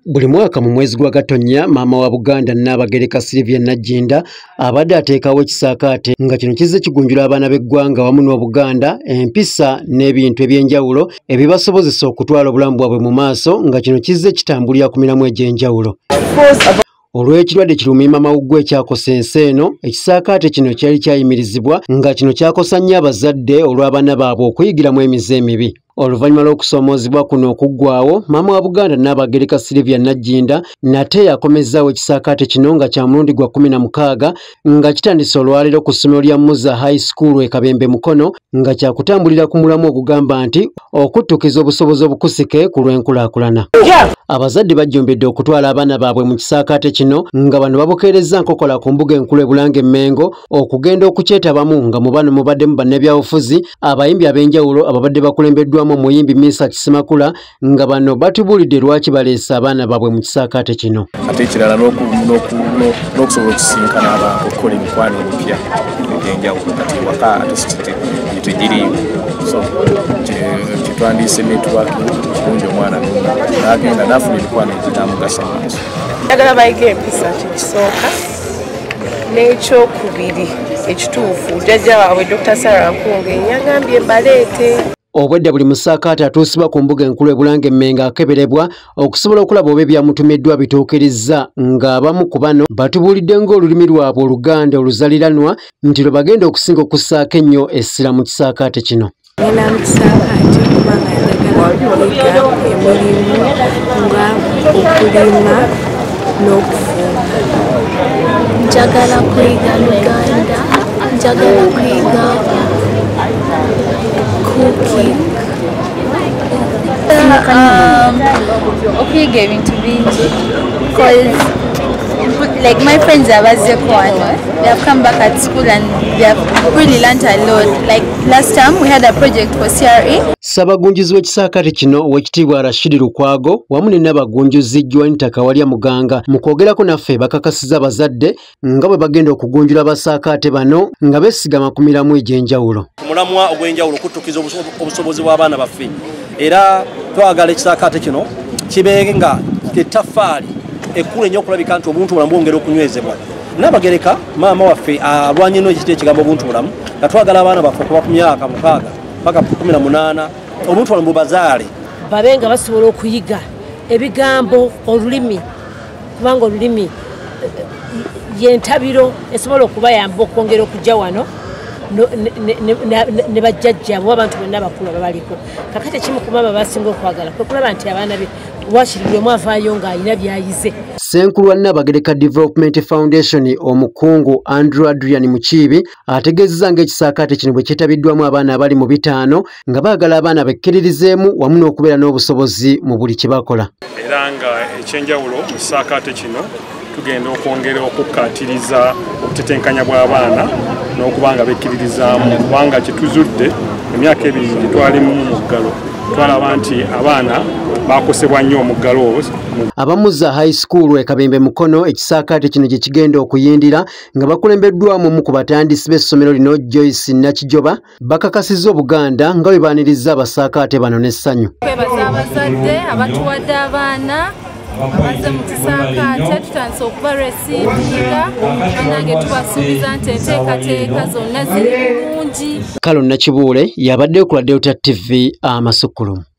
Buli mwaka mu mwezi gwa Gatonnya maama wa Buganda Nnaabagereka Sylvia Najjinda abadde ateekawo ekisaakaate nga kino kizze kigunjula abaana b'eggwanga wamu n'Obuganda empisa n'ebintu eby'enjawulo ebibasobozesa okutwala obulamu bwabwe mu maaso nga kino kizze kitambulira ku miramu egy'enjawulo. Olw'ekirwadde kirumiima mawuggwe ekyakosa ensi eno, ekisaakaate kino kyali kyayimirizibwa nga kino kyakosa nnyo abazadde olw'abaana baabwe okuyigiramu emize emibi. Oluvannyuma lw'okusoomoozebwa kuno okuggwaawo, maama wa Buganda Nnaabagereka Sylvia Najjinda nate yakomezzaawo ekisaakaate kino nga kya mulundi gwa 16 nga kitandise olwaleero ku ssomero lya Muza High School e Kabembe Mukono nga kyakutambulira ku mulamu ogugamba nti okuttukiza obusobozi obukusike ku lw'enkulaakulana. Abazadde bajjumbidde okutwala abaana baabwe mu kisaakaate kino nga bano babukeerezza nkokola ku mbuga enkulu e Bulange Mengo okugenda okukyetabamu nga mu bano mubaddemu bannabyabufuzi, abayimbi ab'enjawulo ababadde bakulembeddwamu omuyimbi Misa Kisimakula nga bano batubuulidde lwaki baleese abaana baabwe mu kisaakaate kino. Ate ekirala n'okusobola okusisinkana abantu okukola emikwano emipya egy'enjawulo kati waka ate tegiriiwo. So kitwandiise networking kirungi omwana n'agenda n'afuna emikwano eginamugasa maaso. Njagala bayige empisa kisooka n'ekyokubiri ekituufu jjajja waabwe Dr. Sarah Nkunge yagambye baleete. Obwedda buli musaakaate atuusibwa ku mbuga enkulu e Bulange Mengo akeberebwa okusobola okulaba oba ebyamutumiddwa bituukirizza ng'abamu ku bano batubuulidde ng'olulimi lwabwe Oluganda oluzaliranwa nti lwe bagenda okusinga okussaako ennyo essira mu kisaakaate kino. Ngenda mu kisaakaate kubanga njagala kuyiga emirimu nga okulima n'okufumba. Njagala kuyiga Luganda, njagala kuyiga cooking. Okuyiga ebintu bingi because like my friends are they have come back at school and they have really learned a lot. Like last time we had a project for CRE. Ssabagunjuzi w'ekisaakaate kino Oweekitiibwa Rashid Lukwago wamu ne Nnabagunjuzi Juanita Kawalya Muganga mu kwogerako naffe bakakasizza abazadde nga bwe bagenda okugunjula abasaakaate bano nga beesigama ku miramu egy'enjawulo. Omulamwa ogw'enjawulo kuttukiza obusobozi bw'abaana baffe era twagala ekisaakaate kino kibeere nga ettaffaali ekkulu ennyo okulabika nti obuntu bulamu bwongera okunywezebwa. Nnaabagereka maama waffe alwanye nnyo ekiti ekigambo obuntu bulamu nga twagala abaana baffe okuva ku myaka 6 paka 18 obuntu bulamu bubazaale babe nga basobola okuyiga ebigambo olulimi kubanga olulimi yentabiro esobola okubayamba okwongera okujja wano ne bajjajja abo abantu bonna abakulu ababaliko. Kakati ekimu ku maama basinga okwagala kwe kulaba nti abaana be wakiri omu avaayo ng'alina by'ayize. Ssenkulu wa Nnaabagereka Development Foundation omukungu Andrew Adrian Mukiibi ategeezezza ng'ekisaakaate kino bwe kyetabiddwamu abaana abali mu 5 nga baagala abaana bekkiririzeemu wamu n'okubeera n'obusobozi mu buli kye bakola. Era nga ekyenjawulo mu kisaakaate kino tugenda okwongera okukkaatiriza obutetenkanya bw'abaana n'okuba nga bekkiririzaamu kubanga kituzudde emyaka ebiri gye twalimu mu muggalo twalaba nti abaana bakosebwa nnyo omuggalo obwo. Abamuza High School e Kabembe Mukono ekisaakaate kino gye kigenda okuyindira nga bakulembeddwamu omu ku batandisi b'essomero lino Joyce Nakijoba bakakasizza Obuganda nga bwe baaniriza abasaakaate bano n'essanyu. Twebaza abazadde abatuwadde abaana abaze mu kisaakaate tutandise okuba resiivinga nange tubasuubiza nti enteekateeka zonna ziri bulungi. Kalo Nakibuule yabadde ku Delta TV Amasukulumu.